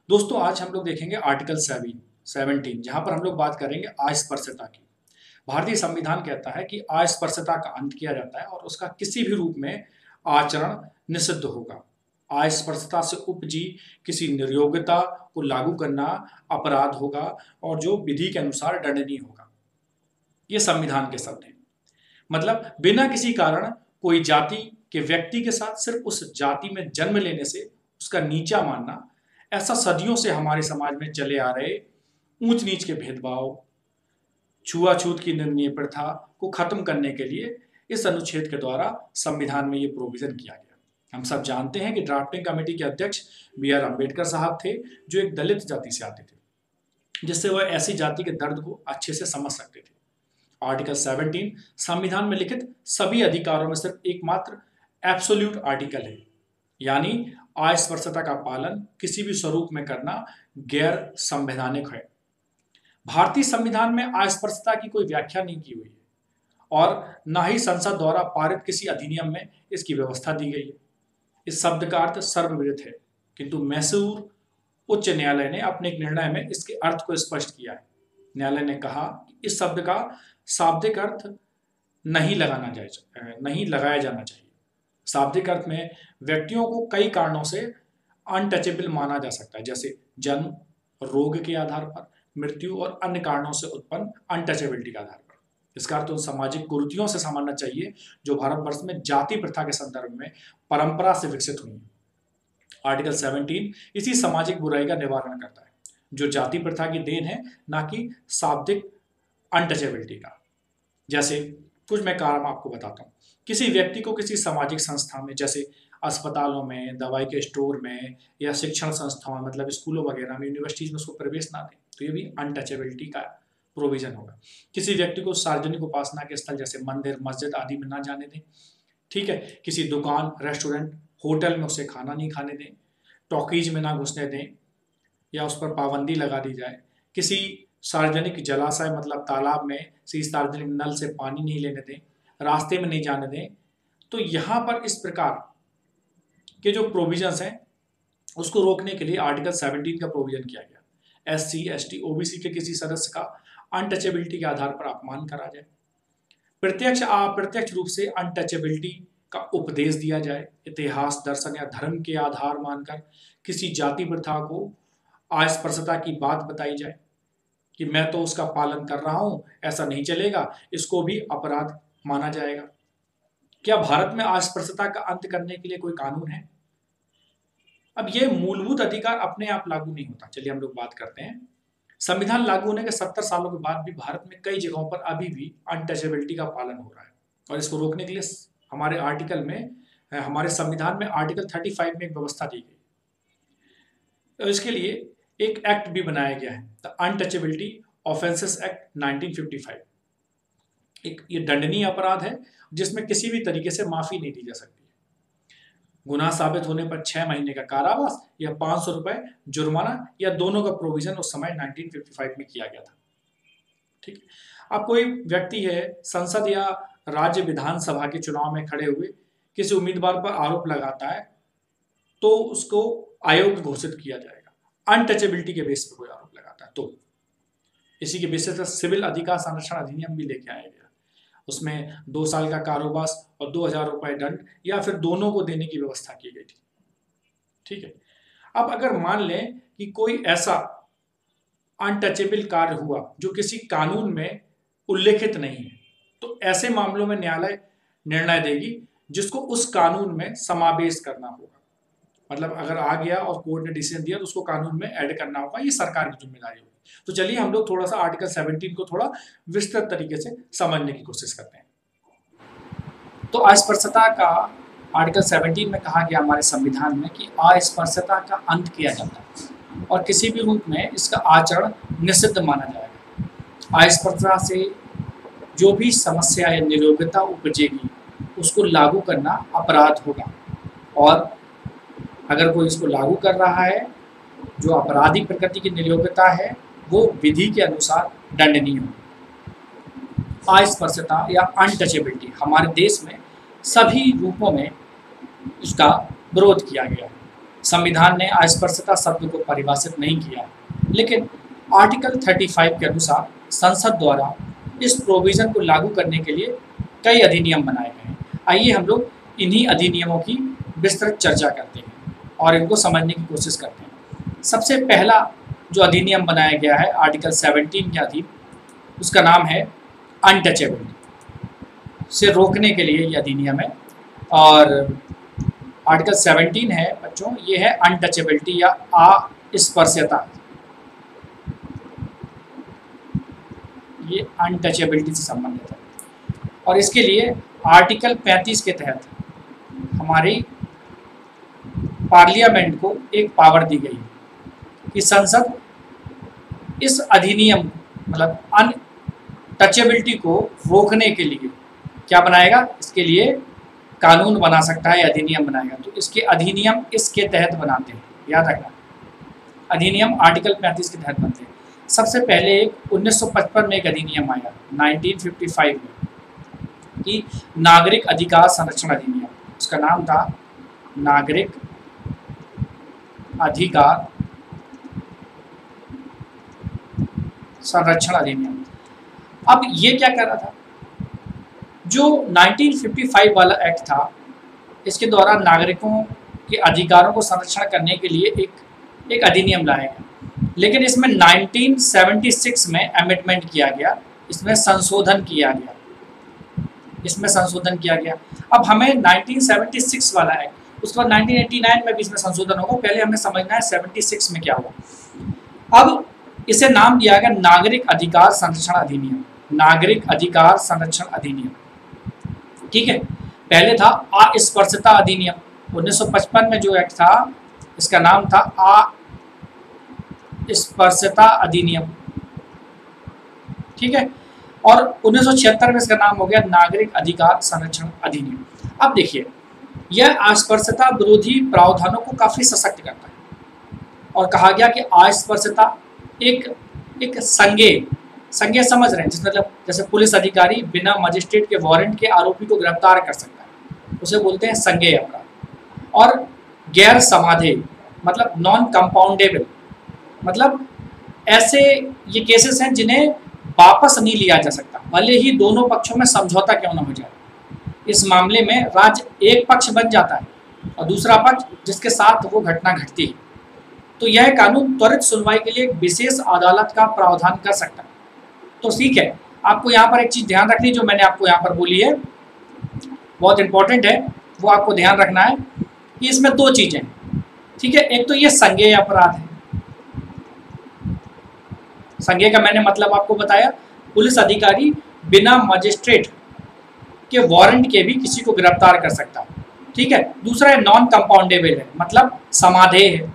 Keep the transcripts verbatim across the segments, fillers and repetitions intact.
दोस्तों आज हम लोग देखेंगे आर्टिकल सेवन सेवनटीन जहां पर हम लोग बात करेंगे अस्पृश्यता की। भारतीय संविधान कहता है कि अस्पृश्यता का अंत किया जाता है और उसका किसी भी रूप में आचरण निषिद्ध होगा। अस्पृश्यता से उपजी किसी निर्योग्यता को लागू करना अपराध होगा और जो विधि के अनुसार दंडनीय होगा। ये संविधान के शब्द हैं। मतलब बिना किसी कारण कोई जाति के व्यक्ति के साथ सिर्फ उस जाति में जन्म लेने से उसका नीचा मानना, ऐसा सदियों से हमारे समाज में चले आ रहे ऊंच नीच के भेदभाव, छुआछूत की निंदनीय प्रथा को खत्म करने के लिए इस अनुच्छेद के द्वारा संविधान में ये प्रोविजन किया गया। हम सब जानते हैं कि ड्राफ्टिंग कमेटी के अध्यक्ष बी आर अम्बेडकर साहब थे, जो एक दलित जाति से आते थे, जिससे वह ऐसी जाति के दर्द को अच्छे से समझ सकते थे। आर्टिकल सेवनटीन संविधान में लिखित सभी अधिकारों में सिर्फ एकमात्र एब्सोल्यूट आर्टिकल है, यानी अस्पृश्यता का पालन किसी भी स्वरूप में करना गैर संवैधानिक है। भारतीय संविधान में अस्पृश्यता की कोई व्याख्या नहीं की हुई है और न ही संसद द्वारा पारित किसी अधिनियम में इसकी व्यवस्था दी गई है। इस शब्द का अर्थ सर्वविदित है, किंतु मैसूर उच्च न्यायालय ने अपने एक निर्णय में इसके अर्थ को स्पष्ट किया है। न्यायालय ने कहा कि इस शब्द का शाब्दिक अर्थ नहीं लगाना चाहिए नहीं लगाया जाना चाहिए। शाब्दिक अर्थ में व्यक्तियों को कई कारणों से अनटचेबल माना जा सकता है, जैसे जन्म, रोग के आधार पर, मृत्यु और अन्य कारणों से उत्पन्न अनटचेबिलिटी के आधार पर। इसका अर्थ उन सामाजिक कुरीतियों से समझना चाहिए जो भारतवर्ष में जाति प्रथा के संदर्भ में परंपरा से विकसित हुई है। आर्टिकल सेवनटीन इसी सामाजिक बुराई का निवारण करता है, जो जाति प्रथा की देन है, ना कि शाब्दिक अनटचेबिलिटी का। जैसे कुछ मैं कारण आपको बताता हूँ। किसी व्यक्ति को किसी सामाजिक संस्था में, जैसे अस्पतालों में, दवाई के स्टोर में या शिक्षण संस्थाओं में, मतलब स्कूलों वगैरह में, यूनिवर्सिटीज में उसको प्रवेश ना दें, तो ये भी अनटचेबिलिटी का प्रोविजन होगा। किसी व्यक्ति को सार्वजनिक उपासना के स्थल जैसे मंदिर, मस्जिद आदि में ना जाने दें। ठीक है, किसी दुकान, रेस्टोरेंट, होटल में उसे खाना नहीं खाने दें। टॉकीज में ना घुसने दें या उस पर पाबंदी लगा दी जाए। किसी सार्वजनिक जलाशय मतलब तालाब में से सार्वजनिक नल से पानी नहीं लेने दें, रास्ते में नहीं जाने दें। तो यहाँ पर इस प्रकार के जो प्रोविजंस हैं उसको रोकने के लिए आर्टिकल सेवनटीन का प्रोविजन किया गया। S C, S T, OBC के किसी सदस्य का अनटचेबिलिटी के आधार पर अपमान करा जाए, प्रत्यक्ष अप्रत्यक्ष रूप से अनटचेबिलिटी का उपदेश दिया जाए, इतिहास, दर्शन या धर्म के आधार मानकर किसी जाति प्रथा को अस्पृश्यता की बात बताई जाए कि मैं तो उसका पालन कर रहा हूं, ऐसा नहीं चलेगा, इसको भी अपराध माना जाएगा। क्या भारत में अस्पृश्यता का अंत करने के लिए कोई कानून है? अब ये मूलभूत अधिकार अपने आप लागू नहीं होता। चलिए हम लोग बात करते हैं। संविधान लागू होने के सत्तर सालों के बाद भी भारत में कई जगहों पर अभी भी अनटचेबिलिटी का पालन हो रहा है, और इसको रोकने के लिए हमारे आर्टिकल में, हमारे संविधान में आर्टिकल पैंतीस में एक व्यवस्था दी गई। तो इसके लिए एक एक्ट भी बनाया गया है, the untouchability offences act nineteen fifty five. एक ये दंडनीय अपराध है जिसमें किसी भी तरीके से माफी नहीं दी जा सकती। गुनाह साबित होने पर छह महीने का कारावास या पांच सौ रुपए जुर्माना या दोनों का प्रोविजन उस समय नाइनटीन फिफ्टी फाइव में किया गया था। ठीक, अब कोई व्यक्ति है, संसद या राज्य विधानसभा के चुनाव में खड़े हुए किसी उम्मीदवार पर आरोप लगाता है, तो उसको अयोग्य घोषित किया जाएगा। अनटचेबिलिटी के बेस पर कोई आरोप लगाता है तो इसी के बेसिस पर सिविल अधिकार संरक्षण अधिनियम भी लेके आया गया। उसमें दो साल का कारावास और दो हजार रुपए दंड या फिर दोनों को देने की व्यवस्था की गई थी। ठीक है, अब अगर मान लें कि कोई ऐसा अनटचेबल कार्य हुआ जो किसी कानून में उल्लेखित नहीं है, तो ऐसे मामलों में न्यायालय निर्णय देगी जिसको उस कानून में समावेश करना होगा। मतलब अगर आ गया और कोर्ट ने डिसीजन दिया तो उसको कानून में ऐड करना होगा, ये सरकार की जिम्मेदारी होगी। तो चलिए हम लोग थोड़ा सा आर्टिकल सेवनटीन को थोड़ा विस्तृत तरीके से समझने की कोशिश करते हैं। तो अस्पृश्यता का आर्टिकल सेवनटीन में कहा गया हमारे संविधान में कि अस्पृश्यता का अंत किया जाता है और किसी भी रूप में इसका आचरण निषिद्ध माना जाएगा। अस्पृश्यता से जो भी समस्या या निरोग्यता उपजेगी उसको लागू करना अपराध होगा, और अगर कोई इसको लागू कर रहा है, जो आपराधिक प्रकृति की नियोग्यता है, वो विधि के अनुसार दंडनीय हो। अस्पृश्यता या अनटचेबिलिटी हमारे देश में सभी रूपों में इसका विरोध किया गया है। संविधान ने अस्पृश्यता शब्द को परिभाषित नहीं किया, लेकिन आर्टिकल पैंतीस के अनुसार संसद द्वारा इस प्रोविज़न को लागू करने के लिए कई अधिनियम बनाए गए हैं। आइए हम लोग इन्हीं अधिनियमों की विस्तृत चर्चा करते हैं और इनको समझने की कोशिश करते हैं। सबसे पहला जो अधिनियम बनाया गया है आर्टिकल सत्रह के अधीन, उसका नाम है अनटचेबिलिटी, से रोकने के लिए ये अधिनियम है। और आर्टिकल सत्रह है बच्चों, ये है अनटचेबिलिटी या अस्पृश्यता, ये अनटचेबिलिटी से संबंधित है। और इसके लिए आर्टिकल पैंतीस के तहत हमारी पार्लियामेंट को एक पावर दी गई कि संसद इस अधिनियम मतलब अनटचेबिलिटी को रोकने के लिए क्या बनाएगा, इसके लिए कानून बना सकता है, अधिनियम बनाएगा। तो इसके अधिनियम इसके तहत बनाते हैं, याद रखना, अधिनियम आर्टिकल पैंतीस के तहत बनते हैं। सबसे पहले एक उन्नीस सौ पचपन में एक अधिनियम आया उन्नीस सौ पचपन में कि नागरिक अधिकार संरक्षण अधिनियम, उसका नाम था नागरिक अधिकार संरक्षण अधिनियम। अब ये क्या कर रहा था, जो उन्नीस सौ पचपन वाला एक्ट था, इसके द्वारा नागरिकों के अधिकारों को संरक्षण करने के लिए एक एक अधिनियम लाया गया, लेकिन इसमें उन्नीस सौ छिहत्तर में अमेंडमेंट किया गया, इसमें संशोधन किया गया, इसमें संशोधन किया गया। अब हमें उन्नीस सौ छिहत्तर वाला एक्ट, उसके बाद उन्नीस सौ नवासी में भी इसमें संशोधन होगा, पहले हमें समझना है छिहत्तर में क्या हुआ। अब इसे नाम दिया गया नागरिक अधिकार संरक्षण अधिनियम, नागरिक अधिकार संरक्षण अधिनियम, ठीक है। पहले था अस्पृश्यता अधिनियम, उन्नीस सौ पचपन में जो एक्ट था इसका नाम था अस्पृश्यता अधिनियम, ठीक है। और उन्नीस सौ छिहत्तर में इसका नाम हो गया नागरिक अधिकार संरक्षण अधिनियम। अब देखिए, यह अस्पृश्यता विरोधी प्रावधानों को काफी सशक्त करता है और कहा गया कि अस्पृश्यता एक एक संज्ञेय संज्ञेय समझ रहे हैं, जिस मतलब जैसे पुलिस अधिकारी बिना मजिस्ट्रेट के वारंट के आरोपी को गिरफ्तार कर सकता है, उसे बोलते हैं संज्ञेय अपराध। और गैर समाधेय मतलब नॉन कंपाउंडेबल, मतलब ऐसे ये केसेस हैं जिन्हें वापस नहीं लिया जा सकता, भले ही दोनों पक्षों में समझौता क्यों न हो जाए। इस मामले में राज्य एक पक्ष बन जाता है और दूसरा पक्ष जिसके साथ वो घटना घटती है, तो यह कानून त्वरित सुनवाई के लिए एक विशेष अदालत का प्रावधान कर सकता है। तो ठीक है, आपको यहाँ पर एक चीज़ ध्यान रखनी, जो मैंने आपको यहाँ पर बोली है बहुत इंपॉर्टेंट है, वो आपको ध्यान रखना है कि इसमें दो चीज़ें, ठीक है। एक तो ये संज्ञेय अपराध है, संज्ञेय का मैंने मतलब आपको बताया, पुलिस अधिकारी बिना मजिस्ट्रेट के वारंट के भी किसी को गिरफ्तार कर सकता है, ठीक है। दूसरा है नॉन कंपाउंडेबल है, मतलब समाधेय है,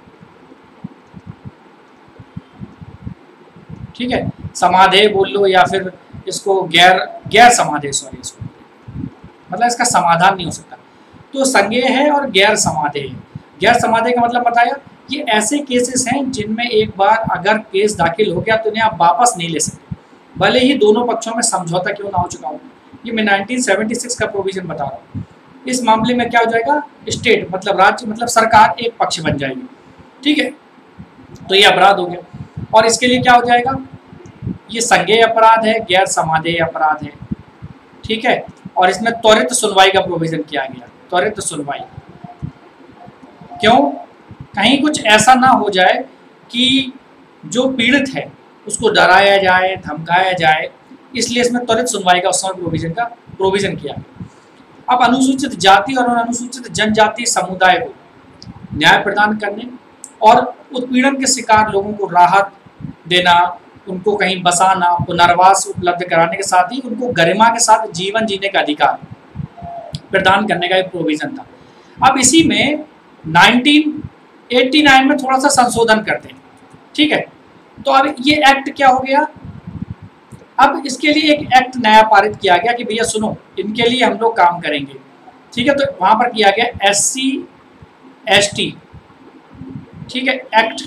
ठीक है। समाधेय बोल लो या फिर इसको गैर गैर समाधेय, सॉरी इसको मतलब इसका समाधान नहीं हो सकता। तो संज्ञेय है और गैर समाधेय है। गैर समाधेय का मतलब बताया, ये ऐसे केसेस हैं जिनमें एक बार अगर केस दाखिल हो गया तो इन्हें आप वापस नहीं ले सकते, भले ही दोनों पक्षों में समझौता क्यों ना हो चुका हो। ये मैं उन्नीस सौ छिहत्तर का प्रोविजन बता रहा हूँ। इस मामले में क्या हो जाएगा, स्टेट मतलब राज्य मतलब सरकार एक पक्ष बन जाएगी, ठीक है। तो ये अपराध हो गया। और इसके लिए क्या हो जाएगा, ये संज्ञेय अपराध है, गैर समाधेय अपराध है, ठीक है। और इसमें त्वरित सुनवाई का प्रोविजन किया गया, त्वरित सुनवाई। क्यों, कहीं कुछ ऐसा ना हो जाए कि जो पीड़ित है उसको डराया जाए, धमकाया जाए, इसलिए इसमें त्वरित सुनवाई का उस प्रोविजन का प्रोविजन किया गया। अब अनुसूचित जाति और अनुसूचित जनजाति समुदाय को न्याय प्रदान करने और उत्पीड़न के शिकार लोगों को राहत देना, उनको कहीं बसाना, पुनर्वास उपलब्ध कराने के साथ ही उनको गरिमा के साथ जीवन जीने का अधिकार प्रदान करने का एक प्रोविजन था। अब इसी में उन्नीस सौ नवासी में थोड़ा सा संशोधन करते हैं, ठीक है। तो अब ये एक्ट क्या हो गया, अब इसके लिए एक एक्ट नया पारित किया गया कि भैया सुनो, इनके लिए हम लोग काम करेंगे, ठीक है। तो वहां पर किया गया एस सी एस टी, ठीक है, एक्ट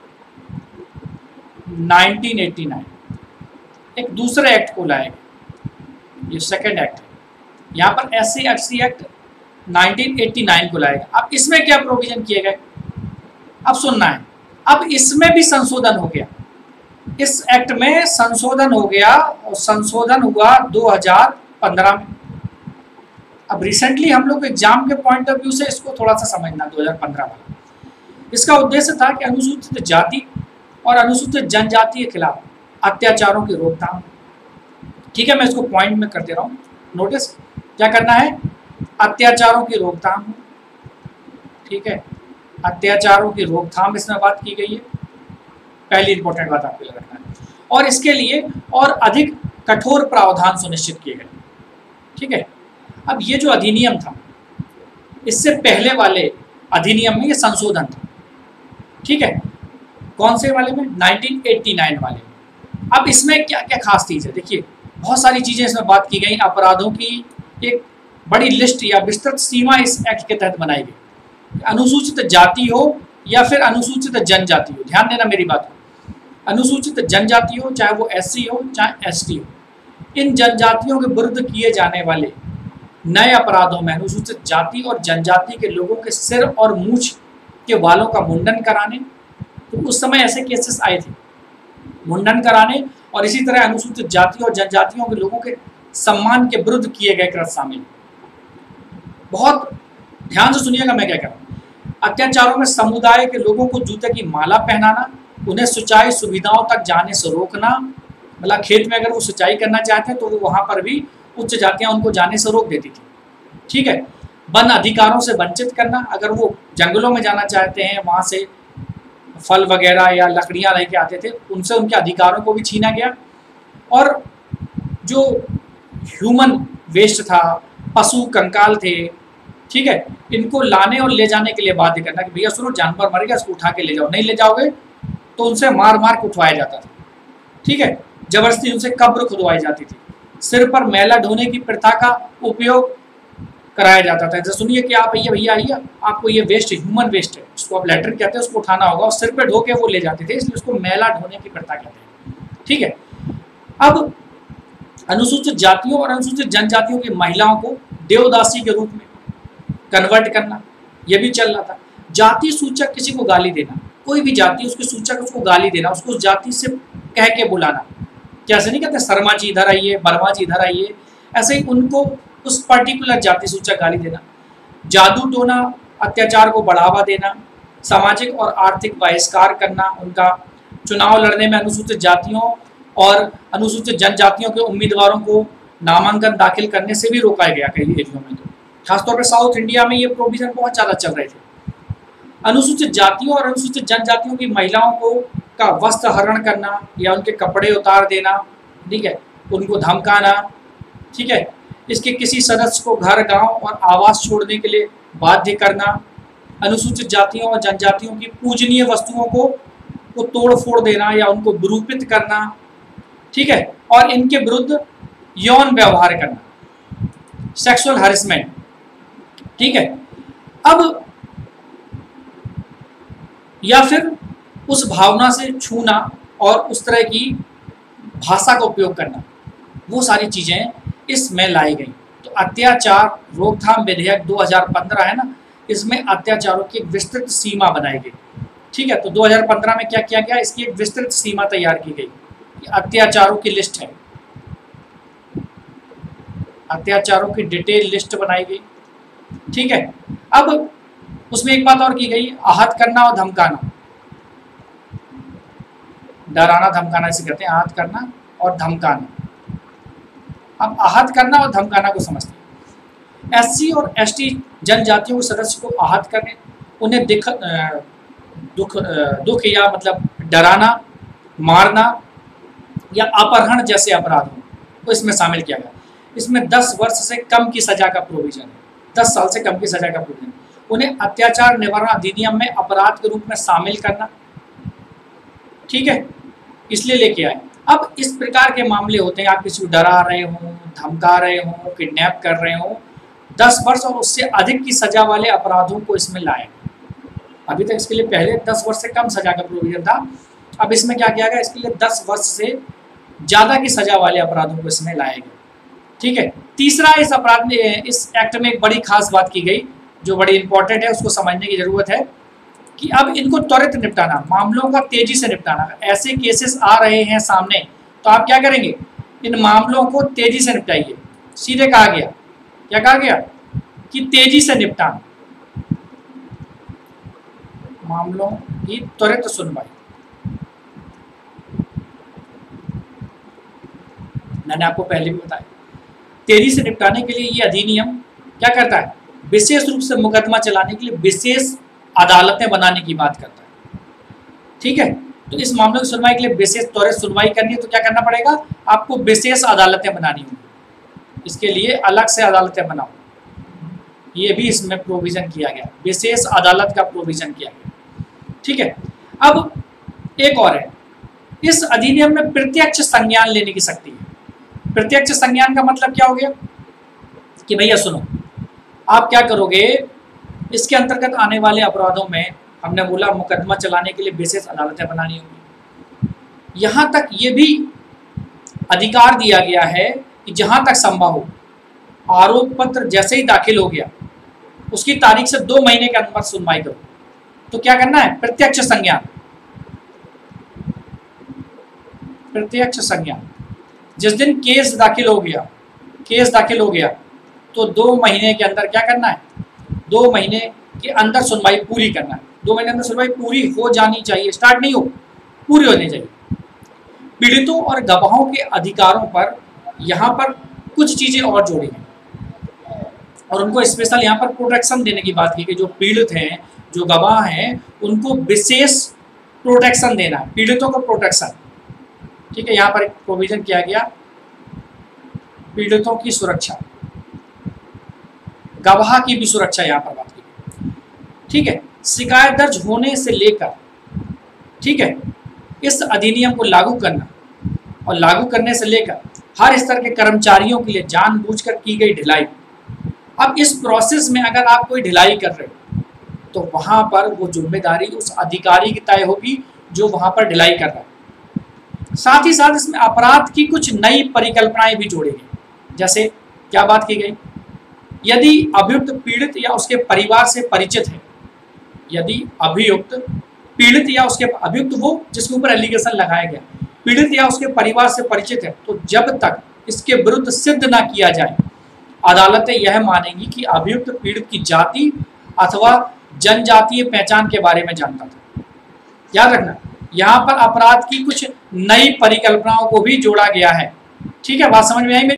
उन्नीस सौ नवासी। एक दूसरे एक्ट को लाएगा, ये सेकंड एक्ट है। यहाँ पर S C S T act उन्नीस सौ नवासी को लाएगा। अब इसमें क्या प्रोविजन किए गए, अब सुनना है, अब इसमें भी संशोधन हो गया, इस एक्ट में संशोधन हो गया और संशोधन हुआ दो हज़ार पंद्रह में। अब रिसेंटली हम लोग एग्जाम के पॉइंट ऑफ व्यू से इसको थोड़ा सा समझना, दो हज़ार पंद्रह वाला। इसका उद्देश्य था कि अनुसूचित जाति और अनुसूचित जनजाति के खिलाफ अत्याचारों की रोकथाम। ठीक है, मैं इसको पॉइंट में कर दे रहा हूँ, नोटिस क्या करना है, अत्याचारों की रोकथाम। ठीक है, अत्याचारों की रोकथाम इसमें बात की गई है, पहली इंपॉर्टेंट बात आपको याद रखना है। और इसके लिए और अधिक कठोर प्रावधान सुनिश्चित किए गए। ठीक है, अब ये जो अधिनियम था, इससे पहले वाले अधिनियम में ये संशोधन था। ठीक है, कौन से वाले में, नाइनटीन एटी नाइन वाले में। अब इसमें क्या क्या खास चीज़ है, देखिए बहुत सारी चीज़ें इसमें बात की गई, अपराधों की एक बड़ी लिस्ट या विस्तृत सीमा इस एक्ट के तहत बनाई गई। अनुसूचित जाति हो या फिर अनुसूचित जनजाति हो, ध्यान देना मेरी बात को, अनुसूचित जनजाति हो चाहे वो एससी हो चाहे एसटी हो, इन जनजातियों के विरुद्ध किए जाने वाले नए अपराधों में अनुसूचित जाति और जनजाति के लोगों के सिर और मूछ के बालों का मुंडन कराने, तो उस समय ऐसे केसेस आए थे, मुंडन कराने, और इसी तरह अनुसूचित जाति और जनजातियों के लोगों के सम्मान के विरुद्ध किए गए कृत्य शामिल। बहुत ध्यान से सुनिएगा मैं क्या कह रहा हूँ। अत्याचारों में समुदाय के लोगों को जूते की माला पहनाना, उन्हें सिंचाई सुविधाओं तक जाने से रोकना, मतलब खेत में अगर वो सिंचाई करना चाहते हैं तो वो वहाँ पर भी उच्च जातियाँ उनको जाने से रोक देती थी। ठीक है, वन अधिकारों से वंचित करना, अगर वो जंगलों में जाना चाहते हैं, वहाँ से फल वगैरह या लकड़ियाँ लेके आते थे, उनसे उनके अधिकारों को भी छीना गया। और जो ह्यूमन वेस्ट था, पशु कंकाल थे, ठीक है, इनको लाने और ले जाने के लिए बाध्य करना कि भैया सुनो जानवर मर गया, इसको उठा के ले जाओ, नहीं ले जाओगे तो उनसे मार मार के उठवाया जाता था। ठीक है, जबरदस्ती उनसे कब्र खुदवाई जाती थी, सिर पर मैला ढोने की प्रथा का उपयोग कराया जाता था। जैसे सुनिए कि आप भैया भैया आइए, आपको ये वेस्ट ह्यूमन वेस्ट है, उसको आप लेटर कहते हैं, उसको उठाना होगा, और सिर पे ढो के वो ले जाते थे, इसलिए उसको मैला ढोने की प्रथा कहते हैं। ठीक है, अब अनुसूचित जातियों और अनुसूचित जनजातियों की महिलाओं को देवदासी के रूप में कन्वर्ट करना, यह भी चल रहा था। जाति सूचक किसी को गाली देना, कोई भी जाति उसके सूचक उसको गाली देना, उसको उस जाति से कह के बुलाना, कैसे नहीं कहते शर्मा जी इधर आइए, वर्मा जी इधर आइए, ऐसे ही उनको उस पर्टिकुलर जाति सूचक गाली देना। जादू टोना, अत्याचार को बढ़ावा देना, सामाजिक और आर्थिक बहिष्कार करना, उनका चुनाव लड़ने में अनुसूचित जातियों और अनुसूचित जनजातियों के उम्मीदवारों को नामांकन दाखिल करने से भी रोका गया कई एरियो में। तो खासतौर पर साउथ इंडिया में ये प्रोविजन बहुत ज़्यादा चल रहे थे। अनुसूचित जातियों और अनुसूचित जनजातियों की महिलाओं को का वस्त्र हरण करना या उनके कपड़े उतार देना, ठीक है, उनको धमकाना, ठीक है, इसके किसी सदस्य को घर, गांव और आवास छोड़ने के लिए बाध्य करना, अनुसूचित जातियों और जनजातियों की पूजनीय वस्तुओं को को तोड़ फोड़ देना या उनको विरूपित करना, ठीक है, और इनके विरुद्ध यौन व्यवहार करना, सेक्सुअल हैरेसमेंट। ठीक है, अब या फिर उस भावना से छूना और उस तरह की भाषा का उपयोग करना, वो सारी चीज़ें इसमें लाई गई। तो अत्याचार रोकथाम विधेयक दो हज़ार पंद्रह है ना, इसमें अत्याचारों की एक विस्तृत सीमा बनाई गई। ठीक है, तो दो हज़ार पंद्रह में क्या किया गया, इसकी एक विस्तृत सीमा तैयार की गई, अत्याचारों की लिस्ट है, अत्याचारों की डिटेल लिस्ट बनाई गई। ठीक है, अब उसमें एक बात और की गई, आहत करना और धमकाना, डराना धमकाना इसे कहते हैं, आहत करना और धमकाना। अब आहत करना और धमकाना को समझते हैं। एससी और एसटी जनजातियों के सदस्य को आहत करने, उन्हें दिख दुख दुख या मतलब डराना, मारना या अपहरण जैसे अपराधों को इसमें शामिल किया गया। इसमें दस वर्ष से कम की सजा का प्रोविजन है, दस साल से कम की सजा का प्रोविजन। उन्हें अत्याचार निवारण अधिनियम में अपराध के रूप में शामिल करना, ठीक है, इसलिए लेके आए। अब इस प्रकार के मामले होते हैं, आप किसी को डरा रहे हो, धमका रहे हो, किडनैप कर रहे हो, दस वर्ष और उससे अधिक की सजा वाले अपराधों को इसमें लाए। अभी तक इसके लिए पहले दस वर्ष से कम सजा का प्रोविजन था, अब इसमें क्या किया गया, इसके लिए दस वर्ष से ज़्यादा की सजा वाले अपराधों को इसमें लाए गए। ठीक है, तीसरा इस अपराध में, इस एक्ट में एक बड़ी खास बात की गई जो बड़ी इंपॉर्टेंट है, उसको समझने की जरूरत है। कि अब इनको त्वरित निपटाना, मामलों का तेजी से निपटाना। ऐसे केसेस आ रहे हैं सामने तो आप क्या करेंगे, इन मामलों को तेजी से निपटाइए। सीधे कहा गया, क्या कहा गया कि तेजी से निपटाना, मामलों की त्वरित सुनवाई। मैंने आपको पहले भी बताया, तेजी से निपटाने के लिए ये अधिनियम क्या करता है, विशेष रूप से मुकदमा चलाने के लिए विशेष अदालतें बनाने की बात करता है। ठीक है, तो इस मामलों की सुनवाई के लिए विशेष त्वरित सुनवाई करनी है तो क्या करना पड़ेगा, आपको विशेष अदालतें बनानी होंगी। इसके लिए अलग से अदालतें बनाओ, ये भी इसमें प्रोविजन किया गया, विशेष अदालत का प्रोविजन किया गया। ठीक है, अब एक और है, इस अधिनियम में प्रत्यक्ष संज्ञान लेने की शक्ति है। प्रत्यक्ष संज्ञान का मतलब क्या हो गया कि भैया सुनो, आप क्या करोगे, इसके अंतर्गत आने वाले अपराधों में हमने बोला मुकदमा चलाने के लिए विशेष अदालतें बनानी होंगी। यहाँ तक ये भी अधिकार दिया गया है कि जहाँ तक संभव हो, आरोप पत्र जैसे ही दाखिल हो गया उसकी तारीख से दो महीने के अंदर सुनवाई करो। तो क्या करना है, प्रत्यक्ष संज्ञान। प्रत्यक्ष संज्ञान, जिस दिन केस दाखिल हो गया, केस दाखिल हो गया तो दो महीने के अंदर क्या करना है, दो महीने के अंदर सुनवाई पूरी करना है। दो महीने के अंदर सुनवाई पूरी हो जानी चाहिए, स्टार्ट नहीं हो, पूरी होनी चाहिए। पीड़ितों और गवाहों के अधिकारों पर यहाँ पर कुछ चीजें और जोड़ी हैं और उनको स्पेशल यहाँ पर प्रोटेक्शन देने की बात की कि जो पीड़ित हैं, जो गवाह हैं, उनको विशेष प्रोटेक्शन देना, पीड़ितों को प्रोटेक्शन। ठीक है, यहाँ पर एक प्रोविजन किया गया, पीड़ितों की सुरक्षा, गवाह की भी सुरक्षा यहाँ पर बात की गई। ठीक है, शिकायत दर्ज होने से लेकर, ठीक है, इस अधिनियम को लागू करना और लागू करने से लेकर हर स्तर के कर्मचारियों के लिए जानबूझकर की गई ढिलाई। अब इस प्रोसेस में अगर आप कोई ढिलाई कर रहे हो तो वहां पर वो जिम्मेदारी उस अधिकारी की तय होगी जो वहां पर ढिलाई कर रहा है। साथ ही साथ इसमें अपराध की कुछ नई परिकल्पनाएं भी जोड़ी गई। जैसे क्या बात की गई, यदि अभियुक्त पीड़ित या उसके परिवार से परिचित है, यदि अभियुक्त पीड़ित या उसके अभियुक्त वो जिसके ऊपर एलिगेशन लगाया गया पीड़ित या उसके परिवार से परिचित है, तो जब तक इसके विरुद्ध सिद्ध ना किया जाए अदालतें यह मानेंगी कि अभियुक्त पीड़ित की जाति अथवा जनजातीय पहचान के बारे में जानता था। याद रखना, यहाँ पर अपराध की कुछ नई परिकल्पनाओं को भी जोड़ा गया है। ठीक है, बात समझ में आई मेरी?